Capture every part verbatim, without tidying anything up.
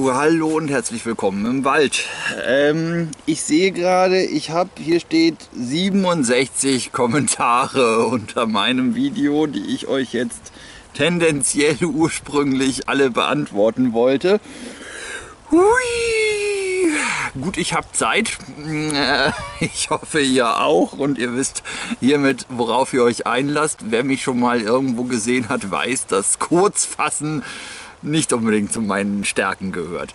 So, hallo und herzlich willkommen im Wald. Ähm, ich sehe gerade, ich habe, hier steht siebenundsechzig Kommentare unter meinem Video, die ich euch jetzt tendenziell ursprünglich alle beantworten wollte. Hui. Gut, ich habe Zeit. Ich hoffe, ihr auch. Und ihr wisst hiermit, worauf ihr euch einlasst. Wer mich schon mal irgendwo gesehen hat, weiß, dass Kurzfassen nicht unbedingt zu meinen Stärken gehört.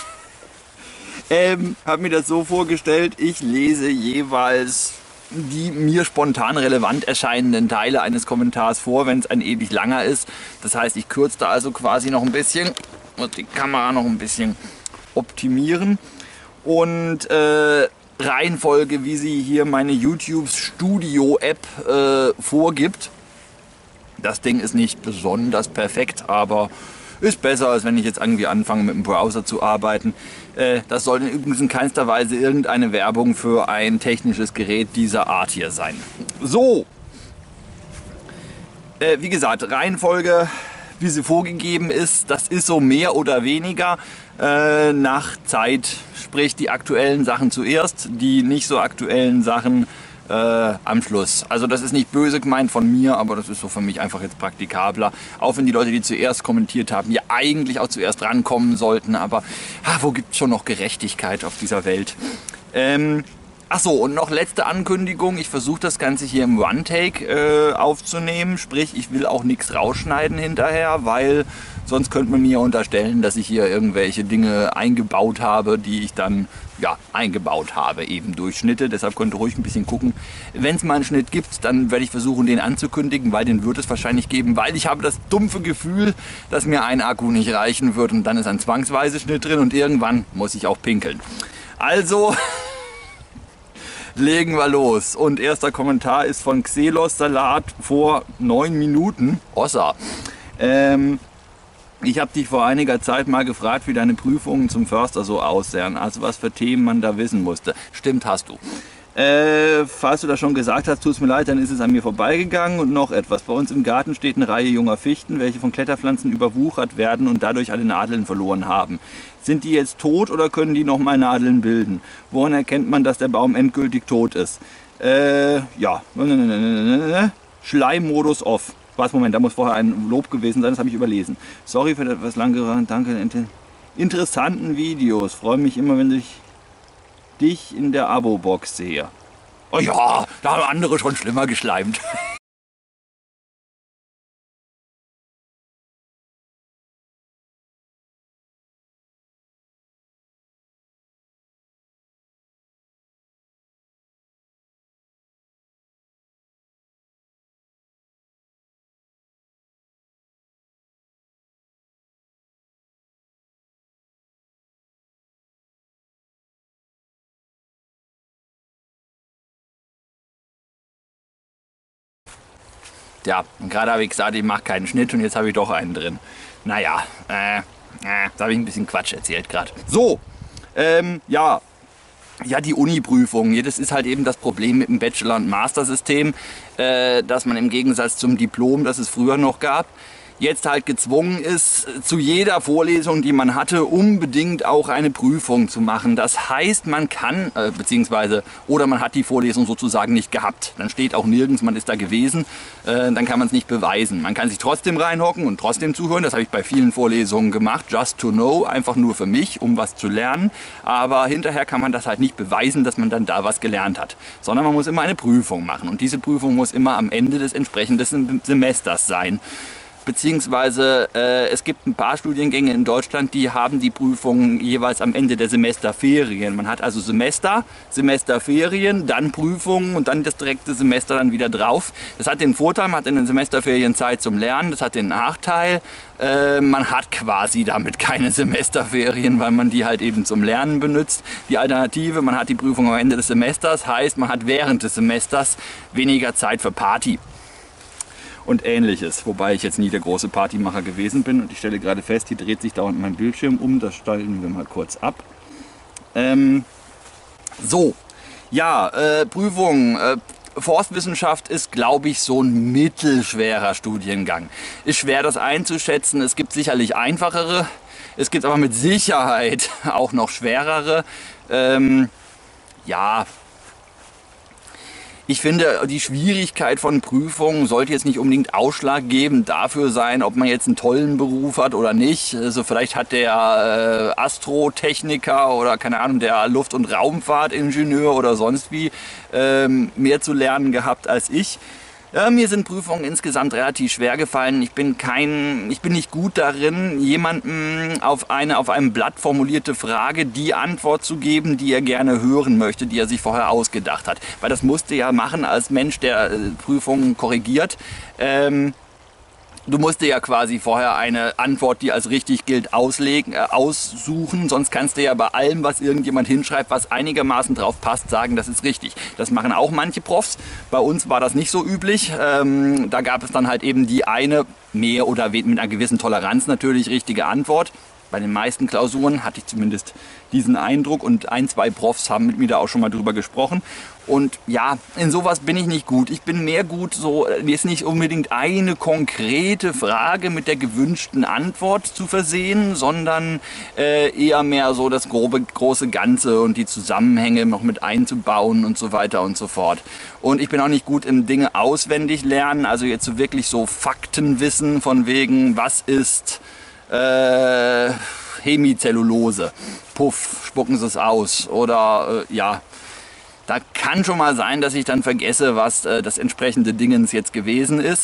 ähm, habe mir das so vorgestellt, ich lese jeweils die mir spontan relevant erscheinenden Teile eines Kommentars vor, wenn es ein ewig langer ist. Das heißt, ich kürze da also quasi noch ein bisschen und die Kamera noch ein bisschen optimieren. Und äh, Reihenfolge, wie sie hier meine YouTube Studio App äh, vorgibt. Das Ding ist nicht besonders perfekt, aber ist besser, als wenn ich jetzt irgendwie anfange mit dem Browser zu arbeiten. Äh, das soll übrigens in keinster Weise irgendeine Werbung für ein technisches Gerät dieser Art hier sein. So, äh, wie gesagt, Reihenfolge, wie sie vorgegeben ist, das ist so mehr oder weniger äh, nach Zeit. Sprich, die aktuellen Sachen zuerst, die nicht so aktuellen Sachen Äh, am Schluss. Also das ist nicht böse gemeint von mir, aber das ist so für mich einfach jetzt praktikabler. Auch wenn die Leute, die zuerst kommentiert haben, ja eigentlich auch zuerst rankommen sollten, aber ah, wo gibt es schon noch Gerechtigkeit auf dieser Welt? Ähm, ach so, und noch letzte Ankündigung. Ich versuche das Ganze hier im One-Take äh, aufzunehmen. Sprich, ich will auch nichts rausschneiden hinterher, weil sonst könnte man mir unterstellen, dass ich hier irgendwelche Dinge eingebaut habe, die ich dann ja, eingebaut habe, eben durch Schnitte. Deshalb könnt ihr ruhig ein bisschen gucken. Wenn es mal einen Schnitt gibt, dann werde ich versuchen, den anzukündigen, weil den wird es wahrscheinlich geben, weil ich habe das dumpfe Gefühl, dass mir ein Akku nicht reichen wird und dann ist ein zwangsweise Schnitt drin und irgendwann muss ich auch pinkeln. Also legen wir los. Und erster Kommentar ist von Xelos Salat vor neun Minuten. Ossa. Ähm, Ich habe dich vor einiger Zeit mal gefragt, wie deine Prüfungen zum Förster so aussehen, also was für Themen man da wissen musste. Stimmt, hast du. Äh, falls du das schon gesagt hast, tut es mir leid, dann ist es an mir vorbeigegangen. Und noch etwas. Bei uns im Garten steht eine Reihe junger Fichten, welche von Kletterpflanzen überwuchert werden und dadurch alle Nadeln verloren haben. Sind die jetzt tot oder können die noch mal Nadeln bilden? Woran erkennt man, dass der Baum endgültig tot ist? Äh, ja. Schleimmodus off. Was, Moment, da muss vorher ein Lob gewesen sein, das habe ich überlesen. Sorry für das etwas lange, danke, interessanten Videos. Freue mich immer, wenn ich dich in der Abo-Box sehe. Oh ja, da haben andere schon schlimmer geschleimt. Ja, und gerade habe ich gesagt, ich mache keinen Schnitt und jetzt habe ich doch einen drin. Naja, äh, äh, da habe ich ein bisschen Quatsch erzählt gerade. So, ähm, ja, ja, die Uni-Prüfung. Das ist halt eben das Problem mit dem Bachelor- und Master-System, äh, dass man im Gegensatz zum Diplom, das es früher noch gab, jetzt halt gezwungen ist, zu jeder Vorlesung, die man hatte, unbedingt auch eine Prüfung zu machen. Das heißt, man kann, äh, beziehungsweise, oder man hat die Vorlesung sozusagen nicht gehabt. Dann steht auch nirgends, man ist da gewesen, äh, dann kann man es nicht beweisen. Man kann sich trotzdem reinhocken und trotzdem zuhören. Das habe ich bei vielen Vorlesungen gemacht, just to know, einfach nur für mich, um was zu lernen. Aber hinterher kann man das halt nicht beweisen, dass man dann da was gelernt hat. Sondern man muss immer eine Prüfung machen. Und diese Prüfung muss immer am Ende des entsprechenden Semesters sein. Beziehungsweise äh, es gibt ein paar Studiengänge in Deutschland, die haben die Prüfungen jeweils am Ende der Semesterferien. Man hat also Semester, Semesterferien, dann Prüfungen und dann das direkte Semester dann wieder drauf. Das hat den Vorteil, man hat in den Semesterferien Zeit zum Lernen, das hat den Nachteil, äh, man hat quasi damit keine Semesterferien, weil man die halt eben zum Lernen benutzt. Die Alternative, man hat die Prüfung am Ende des Semesters, heißt man hat während des Semesters weniger Zeit für Party und Ähnliches, wobei ich jetzt nie der große Partymacher gewesen bin und ich stelle gerade fest, hier dreht sich dauernd mein Bildschirm um, das stellen wir mal kurz ab. Ähm, so, ja, äh, Prüfungen, äh, Forstwissenschaft ist, glaube ich, so ein mittelschwerer Studiengang. Ist schwer, das einzuschätzen. Es gibt sicherlich einfachere. Es gibt aber mit Sicherheit auch noch schwerere. Ähm, ja, ich finde, die Schwierigkeit von Prüfungen sollte jetzt nicht unbedingt ausschlaggebend dafür sein, ob man jetzt einen tollen Beruf hat oder nicht. Also vielleicht hat der äh, Astrotechniker oder keine Ahnung, der Luft- und Raumfahrtingenieur oder sonst wie ähm, mehr zu lernen gehabt als ich. Ja, mir sind Prüfungen insgesamt relativ schwer gefallen. Ich bin kein, ich bin nicht gut darin, jemandem auf eine auf einem Blatt formulierte Frage die Antwort zu geben, die er gerne hören möchte, die er sich vorher ausgedacht hat. Weil das musste ja machen als Mensch, der äh, Prüfungen korrigiert. Ähm, Du musst dir ja quasi vorher eine Antwort, die als richtig gilt, auslegen, äh, aussuchen. Sonst kannst du ja bei allem, was irgendjemand hinschreibt, was einigermaßen drauf passt, sagen, das ist richtig. Das machen auch manche Profs. Bei uns war das nicht so üblich. Ähm, da gab es dann halt eben die eine, mehr oder weniger mit einer gewissen Toleranz natürlich, richtige Antwort. Bei den meisten Klausuren hatte ich zumindest diesen Eindruck und ein, zwei Profs haben mit mir da auch schon mal drüber gesprochen. Und ja, in sowas bin ich nicht gut. Ich bin mehr gut, so jetzt nicht unbedingt eine konkrete Frage mit der gewünschten Antwort zu versehen, sondern äh, eher mehr so das grobe, große Ganze und die Zusammenhänge noch mit einzubauen und so weiter und so fort. Und ich bin auch nicht gut im Dinge auswendig lernen, also jetzt so wirklich so Faktenwissen von wegen, was ist Äh, Hemicellulose. Puff, spucken Sie es aus. Oder äh, ja, da kann schon mal sein, dass ich dann vergesse, was äh, das entsprechende Dingens jetzt gewesen ist.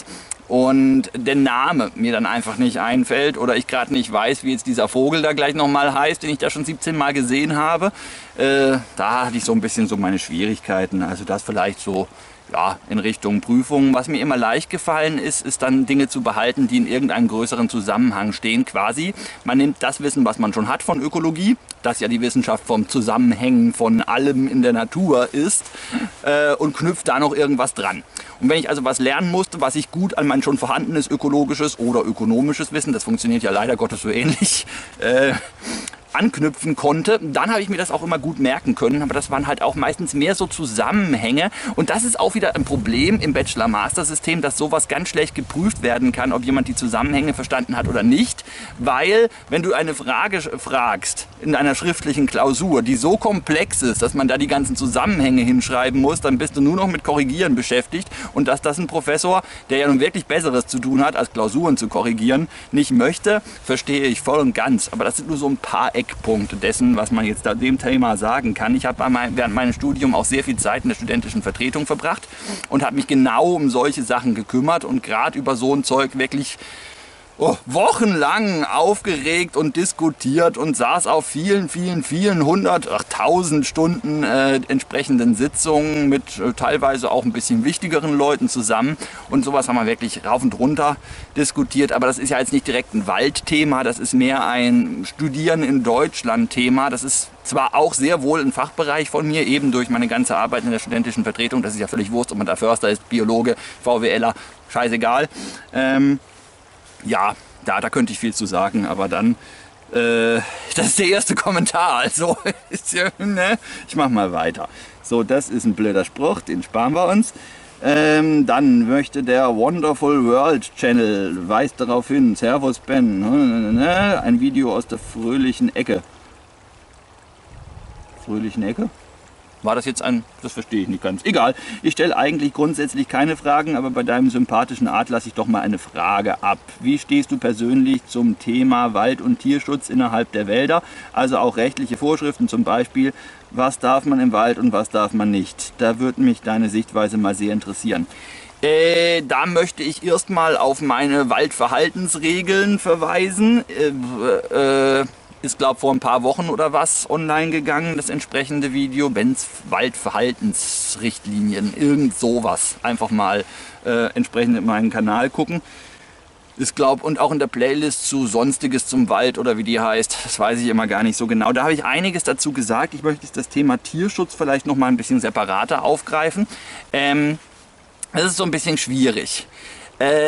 Und der Name mir dann einfach nicht einfällt oder ich gerade nicht weiß, wie jetzt dieser Vogel da gleich nochmal heißt, den ich da schon siebzehn Mal gesehen habe. Äh, da hatte ich so ein bisschen so meine Schwierigkeiten. Also das vielleicht so ja, in Richtung Prüfungen. Was mir immer leicht gefallen ist, ist dann Dinge zu behalten, die in irgendeinem größeren Zusammenhang stehen. Quasi, man nimmt das Wissen, was man schon hat von Ökologie, das ja die Wissenschaft vom Zusammenhängen von allem in der Natur ist, äh, und knüpft da noch irgendwas dran. Und wenn ich also was lernen musste, was ich gut an mein schon vorhandenes ökologisches oder ökonomisches Wissen, das funktioniert ja leider Gottes so ähnlich, äh, anknüpfen konnte, dann habe ich mir das auch immer gut merken können, aber das waren halt auch meistens mehr so Zusammenhänge und das ist auch wieder ein Problem im Bachelor-Master-System, dass sowas ganz schlecht geprüft werden kann, ob jemand die Zusammenhänge verstanden hat oder nicht, weil wenn du eine Frage fragst in einer schriftlichen Klausur, die so komplex ist, dass man da die ganzen Zusammenhänge hinschreiben muss, dann bist du nur noch mit Korrigieren beschäftigt und dass das ein Professor, der ja nun wirklich Besseres zu tun hat, als Klausuren zu korrigieren, nicht möchte, verstehe ich voll und ganz, aber das sind nur so ein paar Eckpunkte dessen, was man jetzt da dem Thema sagen kann. Ich habe während meinem Studium auch sehr viel Zeit in der studentischen Vertretung verbracht und habe mich genau um solche Sachen gekümmert und gerade über so ein Zeug wirklich Oh, wochenlang aufgeregt und diskutiert und saß auf vielen, vielen, vielen hundert, ach, tausend Stunden äh, entsprechenden Sitzungen mit äh, teilweise auch ein bisschen wichtigeren Leuten zusammen. Und sowas haben wir wirklich rauf und runter diskutiert. Aber das ist ja jetzt nicht direkt ein Waldthema, das ist mehr ein Studieren in Deutschland-Thema. Das ist zwar auch sehr wohl ein Fachbereich von mir, eben durch meine ganze Arbeit in der studentischen Vertretung. Das ist ja völlig wurscht, ob man da Förster ist, Biologe, VWLer, scheißegal. Ähm, Ja, da, da könnte ich viel zu sagen, aber dann, äh, das ist der erste Kommentar, also, ist ja, ne? Ich mach mal weiter. So, das ist ein blöder Spruch, den sparen wir uns. Ähm, dann möchte der Wonderful World Channel, weist darauf hin, Servus Ben, ein Video aus der fröhlichen Ecke. Fröhlichen Ecke? War das jetzt ein... Das verstehe ich nicht ganz. Egal, ich stelle eigentlich grundsätzlich keine Fragen, aber bei deinem sympathischen Art lasse ich doch mal eine Frage ab. Wie stehst du persönlich zum Thema Wald- und Tierschutz innerhalb der Wälder? Also auch rechtliche Vorschriften zum Beispiel. Was darf man im Wald und was darf man nicht? Da würde mich deine Sichtweise mal sehr interessieren. Äh, da möchte ich erstmal auf meine Waldverhaltensregeln verweisen. Äh, äh, Ist, glaube ich, vor ein paar Wochen oder was online gegangen, das entsprechende Video. Ben's Waldverhaltensrichtlinien, irgend sowas. Einfach mal äh, entsprechend in meinen Kanal gucken. Ist, glaube und auch in der Playlist zu Sonstiges zum Wald oder wie die heißt, das weiß ich immer gar nicht so genau. Da habe ich einiges dazu gesagt. Ich möchte das Thema Tierschutz vielleicht noch mal ein bisschen separater aufgreifen. Ähm, das ist so ein bisschen schwierig. Äh,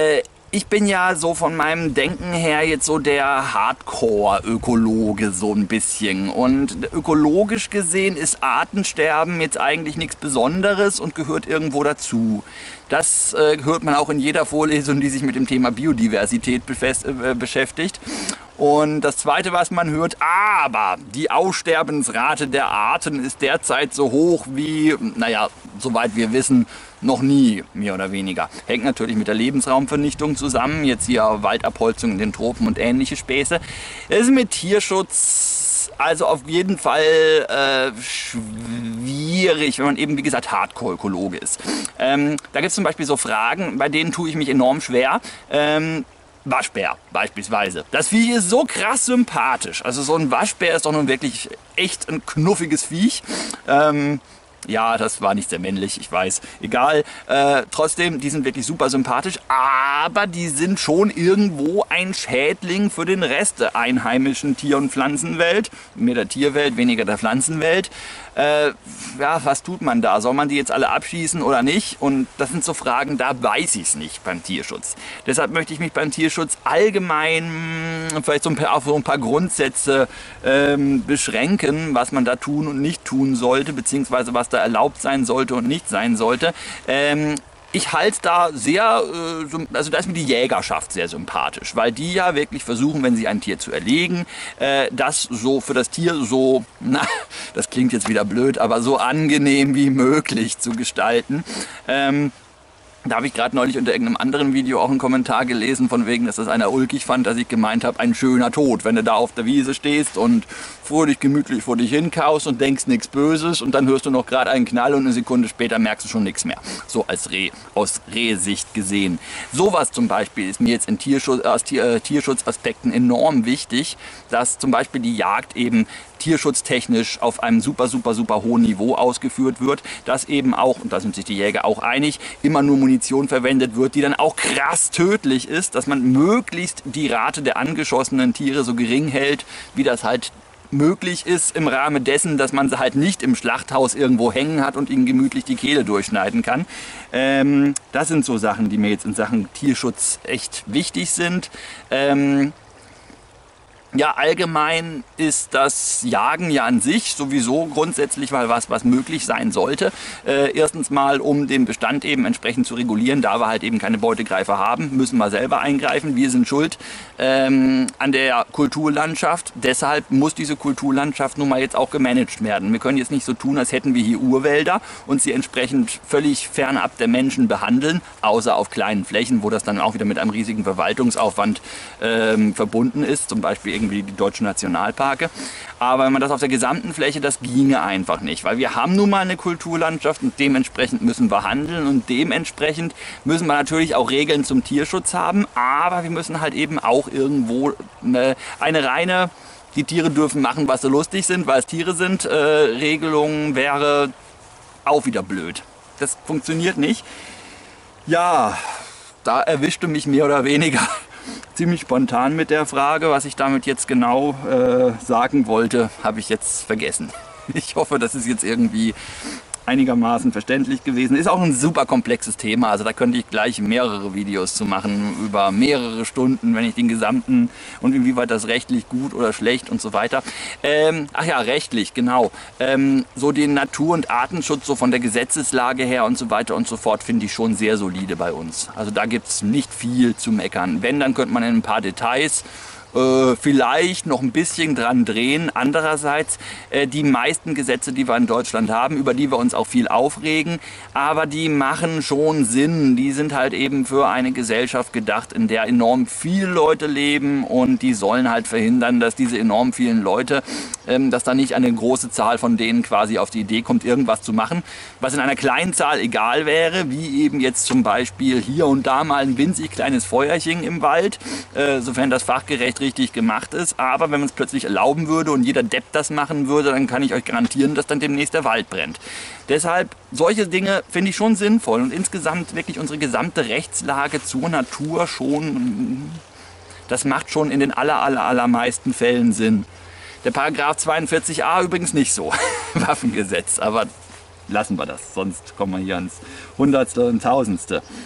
ich bin ja so von meinem Denken her jetzt so der Hardcore-Ökologe so ein bisschen. Und ökologisch gesehen ist Artensterben jetzt eigentlich nichts Besonderes und gehört irgendwo dazu. Das äh, hört man auch in jeder Vorlesung, die sich mit dem Thema Biodiversität befest, äh, beschäftigt. Und das Zweite, was man hört, aber die Aussterbensrate der Arten ist derzeit so hoch wie, naja, soweit wir wissen, noch nie, mehr oder weniger. Hängt natürlich mit der Lebensraumvernichtung zusammen, jetzt hier Waldabholzung in den Tropen und ähnliche Späße. Es ist mit Tierschutz also auf jeden Fall äh, schwierig, wenn man eben, wie gesagt, Hardcore-Ökologe ist. Ähm, da gibt es zum Beispiel so Fragen, bei denen tue ich mich enorm schwer. Ähm, Waschbär beispielsweise. Das Viech ist so krass sympathisch. Also so ein Waschbär ist doch nun wirklich echt ein knuffiges Viech. Ähm, Ja, das war nicht sehr männlich, ich weiß. Egal. Äh, trotzdem, die sind wirklich super sympathisch, aber die sind schon irgendwo ein Schädling für den Rest der einheimischen Tier- und Pflanzenwelt. Mehr der Tierwelt, weniger der Pflanzenwelt. Äh, ja, was tut man da? Soll man die jetzt alle abschießen oder nicht? Und das sind so Fragen, da weiß ich es nicht beim Tierschutz. Deshalb möchte ich mich beim Tierschutz allgemein vielleicht so ein paar, auf so ein paar Grundsätze ähm, beschränken, was man da tun und nicht tun sollte, beziehungsweise was da erlaubt sein sollte und nicht sein sollte. Ähm, ich halte da sehr, äh, also da ist mir die Jägerschaft sehr sympathisch, weil die ja wirklich versuchen, wenn sie ein Tier zu erlegen, äh, das so für das Tier so, na, das klingt jetzt wieder blöd, aber so angenehm wie möglich zu gestalten. Ähm, Da habe ich gerade neulich unter irgendeinem anderen Video auch einen Kommentar gelesen, von wegen, dass das einer ulkig fand, dass ich gemeint habe, ein schöner Tod. Wenn du da auf der Wiese stehst und fröhlich gemütlich vor dich hinkaust und denkst nichts Böses und dann hörst du noch gerade einen Knall und eine Sekunde später merkst du schon nichts mehr. So als Reh, aus Rehsicht gesehen. Sowas zum Beispiel ist mir jetzt in Tierschutz, aus Tier, äh, Tierschutzaspekten enorm wichtig, dass zum Beispiel die Jagd eben tierschutztechnisch auf einem super, super, super hohen Niveau ausgeführt wird, dass eben auch, und da sind sich die Jäger auch einig, immer nur Munition verwendet wird, die dann auch krass tödlich ist, dass man möglichst die Rate der angeschossenen Tiere so gering hält, wie das halt möglich ist, im Rahmen dessen, dass man sie halt nicht im Schlachthaus irgendwo hängen hat und ihnen gemütlich die Kehle durchschneiden kann. Ähm, das sind so Sachen, die mir jetzt in Sachen Tierschutz echt wichtig sind. Ähm, Ja, allgemein ist das Jagen ja an sich sowieso grundsätzlich mal was, was möglich sein sollte. Äh, erstens mal, um den Bestand eben entsprechend zu regulieren, da wir halt eben keine Beutegreifer haben, müssen wir selber eingreifen. Wir sind schuld ähm, an der Kulturlandschaft. Deshalb muss diese Kulturlandschaft nun mal jetzt auch gemanagt werden. Wir können jetzt nicht so tun, als hätten wir hier Urwälder und sie entsprechend völlig fernab der Menschen behandeln, außer auf kleinen Flächen, wo das dann auch wieder mit einem riesigen Verwaltungsaufwand ähm, verbunden ist, zum Beispiel irgendwie die deutschen Nationalparke. Aber wenn man das auf der gesamten Fläche, das ginge einfach nicht, weil wir haben nun mal eine Kulturlandschaft und dementsprechend müssen wir handeln und dementsprechend müssen wir natürlich auch Regeln zum Tierschutz haben, aber wir müssen halt eben auch irgendwo eine, eine reine, die Tiere dürfen machen, was sie lustig sind, weil es Tiere sind, äh, Regelung wäre auch wieder blöd. Das funktioniert nicht. Ja, da erwischte mich mehr oder weniger ziemlich spontan mit der Frage. Was ich damit jetzt genau äh, sagen wollte, habe ich jetzt vergessen. Ich hoffe, das ist jetzt irgendwie einigermaßen verständlich gewesen. Ist auch ein super komplexes Thema, also da könnte ich gleich mehrere Videos zu machen, über mehrere Stunden, wenn ich den gesamten und inwieweit das rechtlich gut oder schlecht und so weiter. Ähm, ach ja, rechtlich, genau. Ähm, so den Natur- und Artenschutz, so von der Gesetzeslage her und so weiter und so fort, finde ich schon sehr solide bei uns. Also da gibt es nicht viel zu meckern. Wenn, dann könnte man in ein paar Details Äh, vielleicht noch ein bisschen dran drehen. Andererseits äh, die meisten Gesetze, die wir in Deutschland haben, über die wir uns auch viel aufregen, aber die machen schon Sinn. Die sind halt eben für eine Gesellschaft gedacht, in der enorm viele Leute leben und die sollen halt verhindern, dass diese enorm vielen Leute, ähm, dass da nicht eine große Zahl von denen quasi auf die Idee kommt, irgendwas zu machen, was in einer kleinen Zahl egal wäre, wie eben jetzt zum Beispiel hier und da mal ein winzig kleines Feuerchen im Wald, äh, sofern das fachgerecht richtig gemacht ist, aber wenn man es plötzlich erlauben würde und jeder Depp das machen würde, dann kann ich euch garantieren, dass dann demnächst der Wald brennt. Deshalb, solche Dinge finde ich schon sinnvoll und insgesamt wirklich unsere gesamte Rechtslage zur Natur schon, das macht schon in den aller, aller, allermeisten Fällen Sinn. Der Paragraph zweiundvierzig a übrigens nicht so, Waffengesetz, aber lassen wir das, sonst kommen wir hier ans Hundertste und Tausendste.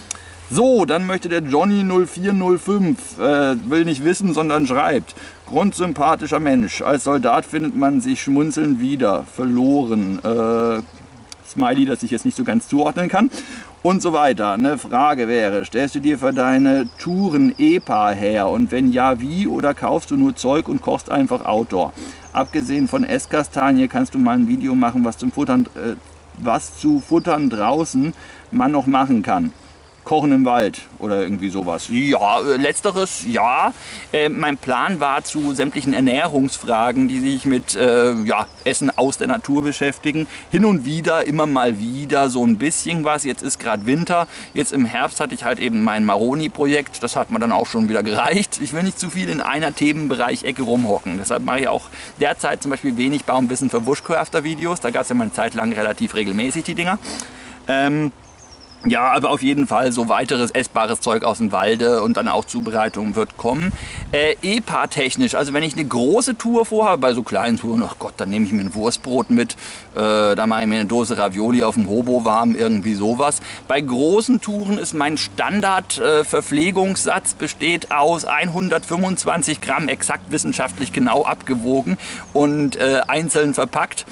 So, dann möchte der Johnny null vier null fünf, äh, will nicht wissen, sondern schreibt. Grundsympathischer Mensch, als Soldat findet man sich schmunzelnd wieder, verloren. Äh, Smiley, das ich jetzt nicht so ganz zuordnen kann. Und so weiter. Eine Frage wäre, stellst du dir für deine Touren E P A her? Und wenn ja, wie? Oder kaufst du nur Zeug und kochst einfach Outdoor? Abgesehen von Esskastanie kannst du mal ein Video machen, was zum Futtern, äh, was zu Futtern draußen man noch machen kann. Kochen im Wald oder irgendwie sowas. Ja, äh, letzteres, ja. Äh, mein Plan war, zu sämtlichen Ernährungsfragen, die sich mit äh, ja, Essen aus der Natur beschäftigen, hin und wieder, immer mal wieder so ein bisschen was. Jetzt ist gerade Winter. Jetzt im Herbst hatte ich halt eben mein Maroni-Projekt. Das hat mir dann auch schon wieder gereicht. Ich will nicht zu viel in einer Themenbereich-Ecke rumhocken. Deshalb mache ich auch derzeit zum Beispiel wenig Baumwissen für Bushcrafter-Videos. Da gab es ja mal eine Zeit lang relativ regelmäßig die Dinger. Ähm, Ja, aber auf jeden Fall so weiteres essbares Zeug aus dem Walde und dann auch Zubereitung wird kommen. Äh, E P A-technisch, also wenn ich eine große Tour vorhabe, bei so kleinen Touren, ach Gott, dann nehme ich mir ein Wurstbrot mit, äh, da mache ich mir eine Dose Ravioli auf dem Hobo warm, irgendwie sowas. Bei großen Touren ist mein Standard-Verpflegungssatz äh, besteht aus hundertfünfundzwanzig Gramm, exakt wissenschaftlich genau abgewogen und äh, einzeln verpackt.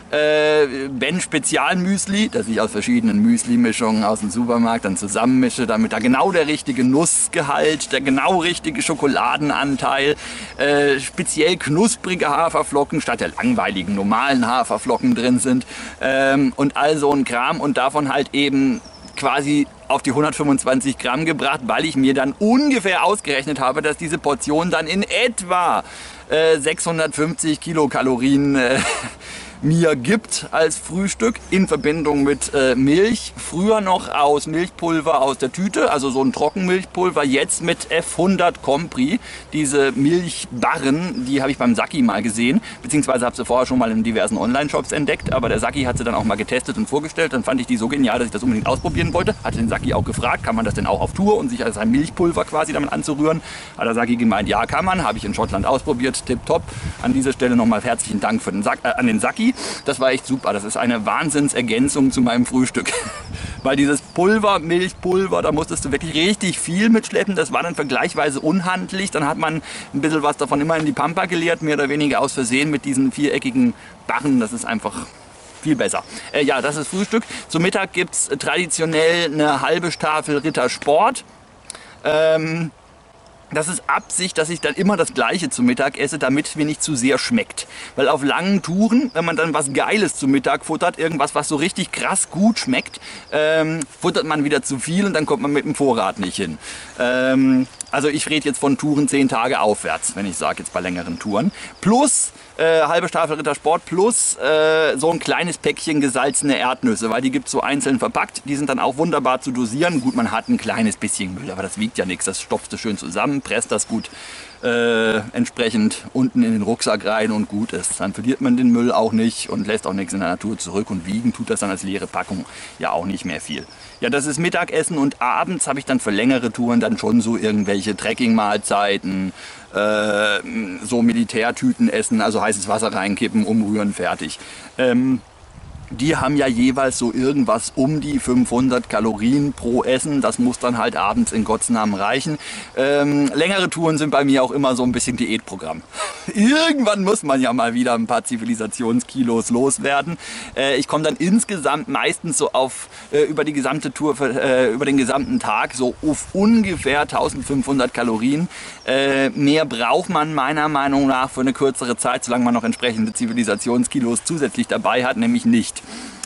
Äh, Ben Spezialmüsli, das ich aus verschiedenen Müsli-Mischungen aus dem Supermarkt dann zusammenmische, damit da genau der richtige Nussgehalt, der genau richtige Schokoladenanteil, äh, speziell knusprige Haferflocken statt der langweiligen normalen Haferflocken drin sind ähm, und all so ein Kram und davon halt eben quasi auf die hundertfünfundzwanzig Gramm gebracht, weil ich mir dann ungefähr ausgerechnet habe, dass diese Portion dann in etwa äh, sechshundertfünfzig Kilokalorien äh, mir gibt als Frühstück in Verbindung mit äh, Milch. Früher noch aus Milchpulver aus der Tüte, also so ein Trockenmilchpulver, jetzt mit F hundert Compri. Diese Milchbarren, die habe ich beim Saki mal gesehen, beziehungsweise habe sie vorher schon mal in diversen Online-Shops entdeckt, aber der Saki hat sie dann auch mal getestet und vorgestellt. Dann fand ich die so genial, dass ich das unbedingt ausprobieren wollte. Hatte den Saki auch gefragt, kann man das denn auch auf Tour und sich als ein Milchpulver quasi damit anzurühren. Hat der Saki gemeint, ja kann man, habe ich in Schottland ausprobiert, tipptopp. An dieser Stelle nochmal herzlichen Dank für den Sack, äh, an den Saki. Das war echt super. Das ist eine Wahnsinnsergänzung zu meinem Frühstück. Weil dieses Pulver, Milchpulver, da musstest du wirklich richtig viel mitschleppen. Das war dann vergleichsweise unhandlich. Dann hat man ein bisschen was davon immer in die Pampa geleert, mehr oder weniger aus Versehen mit diesen viereckigen Barren. Das ist einfach viel besser. Äh, ja, das ist Frühstück. Zum Mittag gibt es traditionell eine halbe Tafel Rittersport. Ähm... Das ist Absicht, dass ich dann immer das Gleiche zum Mittag esse, damit es mir nicht zu sehr schmeckt. Weil auf langen Touren, wenn man dann was Geiles zum Mittag futtert, irgendwas, was so richtig krass gut schmeckt, ähm, futtert man wieder zu viel und dann kommt man mit dem Vorrat nicht hin. Ähm, also ich rede jetzt von Touren zehn Tage aufwärts, wenn ich sage jetzt bei längeren Touren. Plus äh, halbe Staffel Rittersport plus äh, so ein kleines Päckchen gesalzene Erdnüsse, weil die gibt es so einzeln verpackt. Die sind dann auch wunderbar zu dosieren. Gut, man hat ein kleines bisschen Müll, aber das wiegt ja nichts. Das stopfst du schön zusammen, presst das gut äh, entsprechend unten in den Rucksack rein und gut ist. Dann verliert man den Müll auch nicht und lässt auch nichts in der Natur zurück und wiegen tut das dann als leere Packung ja auch nicht mehr viel. Ja, das ist Mittagessen und abends habe ich dann für längere Touren dann schon so irgendwelche Trekking-Mahlzeiten, äh, so Militärtüten essen, also heißes Wasser reinkippen, umrühren, fertig. Ähm, Die haben ja jeweils so irgendwas um die fünfhundert Kalorien pro Essen. Das muss dann halt abends in Gottes Namen reichen. Ähm, längere Touren sind bei mir auch immer so ein bisschen Diätprogramm. Irgendwann muss man ja mal wieder ein paar Zivilisationskilos loswerden. Äh, ich komme dann insgesamt meistens so auf äh, über die gesamte Tour, äh, über den gesamten Tag so auf ungefähr eintausendfünfhundert Kalorien. Äh, mehr braucht man meiner Meinung nach für eine kürzere Zeit, solange man noch entsprechende Zivilisationskilos zusätzlich dabei hat, nämlich nicht.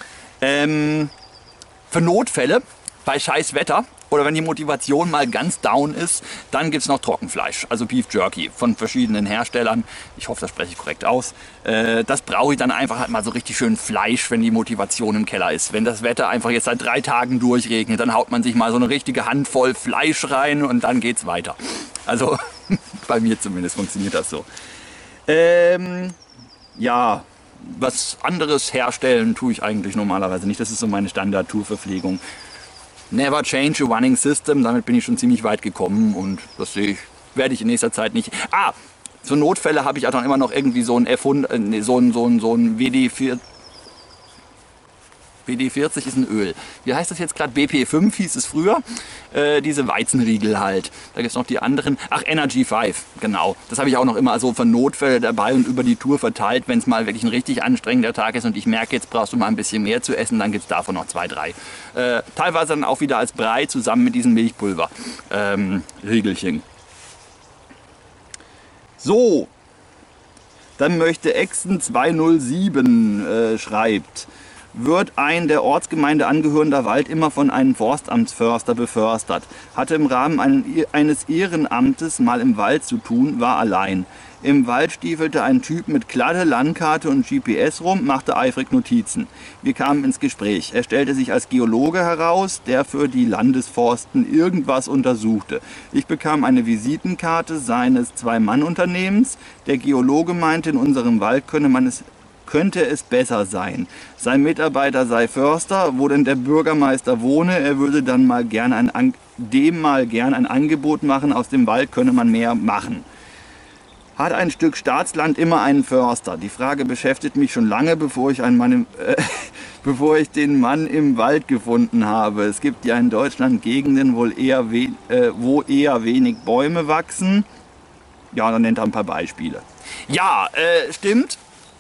Ähm, für Notfälle, bei scheiß Wetter oder wenn die Motivation mal ganz down ist, dann gibt es noch Trockenfleisch, also Beef Jerky von verschiedenen Herstellern. Ich hoffe, das spreche ich korrekt aus. Äh, das brauche ich dann einfach halt mal so richtig schön Fleisch, wenn die Motivation im Keller ist. Wenn das Wetter einfach jetzt seit drei Tagen durchregnet, dann haut man sich mal so eine richtige Handvoll Fleisch rein und dann geht's weiter. Also bei mir zumindest funktioniert das so. Ähm, ja... Was anderes herstellen tue ich eigentlich normalerweise nicht. Das ist so meine Standard-Tour-Verpflegung. Never change a running system. Damit bin ich schon ziemlich weit gekommen und das sehe ich, werde ich in nächster Zeit nicht. Ah, für Notfälle habe ich auch dann immer noch irgendwie so ein F hundert, so ein, so ein, so ein W D vier. B D vierzig ist ein Öl. Wie heißt das jetzt gerade? B P fünf hieß es früher. Äh, diese Weizenriegel halt. Da gibt es noch die anderen. Ach, Energy fünf, genau. Das habe ich auch noch immer so für Notfälle dabei und über die Tour verteilt. Wenn es mal wirklich ein richtig anstrengender Tag ist und ich merke, jetzt brauchst du mal ein bisschen mehr zu essen, dann gibt es davon noch zwei, drei. Äh, teilweise dann auch wieder als Brei zusammen mit diesen Milchpulver. Ähm, Riegelchen. So. Dann möchte Exen zweihundertsieben äh, schreibt, wird ein der Ortsgemeinde angehörender Wald immer von einem Forstamtsförster beförstert, hatte im Rahmen einen, eines Ehrenamtes mal im Wald zu tun, war allein. Im Wald stiefelte ein Typ mit Kladde, Landkarte und G P S rum, machte eifrig Notizen. Wir kamen ins Gespräch. Er stellte sich als Geologe heraus, der für die Landesforsten irgendwas untersuchte. Ich bekam eine Visitenkarte seines Zwei-Mann-Unternehmens. Der Geologe meinte, in unserem Wald könne man es könnte es besser sein. Sein Mitarbeiter sei Förster, wo denn der Bürgermeister wohne, er würde dann mal gern ein, dem mal gern ein Angebot machen, aus dem Wald könne man mehr machen. Hat ein Stück Staatsland immer einen Förster? Die Frage beschäftigt mich schon lange, bevor ich, einen Mann im, äh, bevor ich den Mann im Wald gefunden habe. Es gibt ja in Deutschland Gegenden, wohl eher we äh, wo eher wenig Bäume wachsen. Ja, dann nennt er ein paar Beispiele. Ja, äh, stimmt.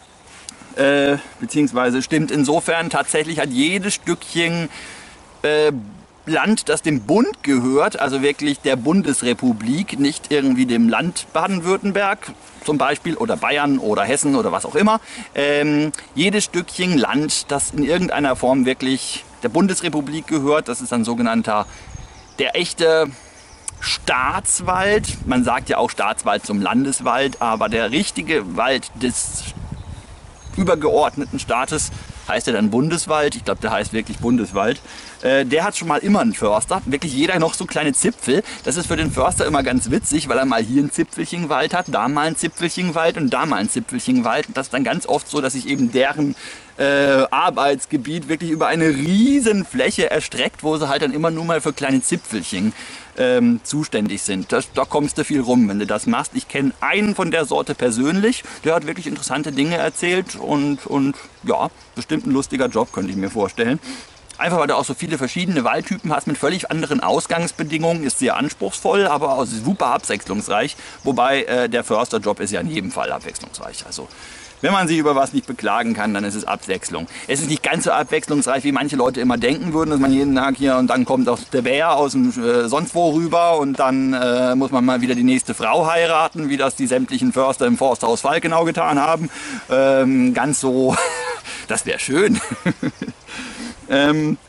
Äh, beziehungsweise stimmt insofern, tatsächlich hat jedes Stückchen äh, Land, das dem Bund gehört, also wirklich der Bundesrepublik, nicht irgendwie dem Land Baden-Württemberg zum Beispiel oder Bayern oder Hessen oder was auch immer, ähm, jedes Stückchen Land, das in irgendeiner Form wirklich der Bundesrepublik gehört, das ist ein sogenannter, der echte Staatswald, man sagt ja auch Staatswald zum Landeswald, aber der richtige Wald des übergeordneten Staates heißt er dann Bundeswald, ich glaube der heißt wirklich Bundeswald, äh, der hat schon mal immer einen Förster, wirklich jeder noch so kleine Zipfel. Das ist für den Förster immer ganz witzig, weil er mal hier ein Zipfelchen Wald hat, da mal ein Zipfelchen Wald und da mal ein Zipfelchen Wald. Und das ist dann ganz oft so, dass sich eben deren äh, Arbeitsgebiet wirklich über eine riesen Fläche erstreckt, wo sie halt dann immer nur mal für kleine Zipfelchen ähm, zuständig sind. Das, da kommst du viel rum, wenn du das machst. Ich kenne einen von der Sorte persönlich, der hat wirklich interessante Dinge erzählt und, und ja, bestimmt ein lustiger Job, könnte ich mir vorstellen. Einfach weil du auch so viele verschiedene Waldtypen hast mit völlig anderen Ausgangsbedingungen, ist sehr anspruchsvoll, aber auch super abwechslungsreich. Wobei äh, der Försterjob ist ja in jedem Fall abwechslungsreich. Also wenn man sich über was nicht beklagen kann, dann ist es Abwechslung. Es ist nicht ganz so abwechslungsreich, wie manche Leute immer denken würden, dass man jeden Tag hier und dann kommt auch der Bär aus dem äh, sonst wo rüber und dann äh, muss man mal wieder die nächste Frau heiraten, wie das die sämtlichen Förster im Forsthaus Falkenau getan haben. Ähm, ganz so, das wäre schön. ähm,